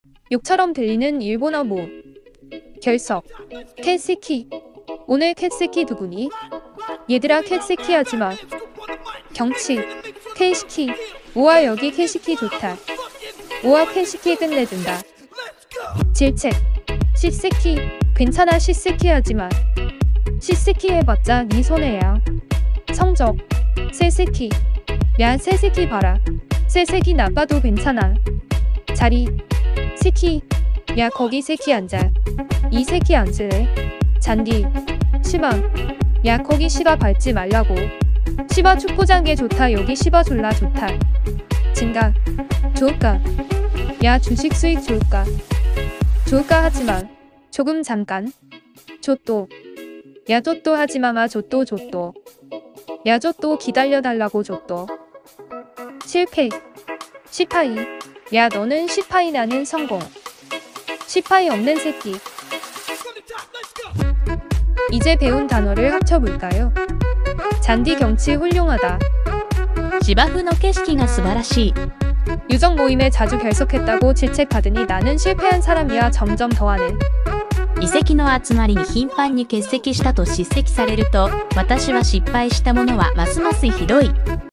욕처럼 들리는 일본어 모. 결석. 캣세키. 오늘 캣세키 누구니? 얘들아 캣세키 하지마. 경치. 캣시키. 우와 여기 캣시키 좋다. 우와 캣시키 끝내준다. 질책. 시세키. 괜찮아 시세키 하지마. 시세키 해봤자 네 손해야. 성적. 세세키. 야 세세키 봐라. 세세키 나빠도 괜찮아. 자리. 세키. 야 거기 세키 앉아. 이 세키 앉으래. 잔디. 시바. 야 거기 시바 밟지 말라고. 시바 축구장에 좋다. 여기 시바 졸라 좋다. 증가. 좋을까? 야 주식 수익 좋을까? 좋을까 하지마. 조금 잠깐. 조또. 야 조또 하지마마 조또 조또. 야 조또 기다려달라고 조또. 실패. 시파이. 야 너는 시파이 나는 성공. 시파이 없는 새끼. 이제 배운 단어를 합쳐볼까요? 잔디 경치 훌륭하다. 芝生の景色が素晴らしい。 유적 모임에 자주 결석했다고 질책받으니 나는 실패한 사람이야. 점점 더하네. 遺跡の集まりに頻繁に欠席したと叱責されると、私は失敗したものはますますひどい。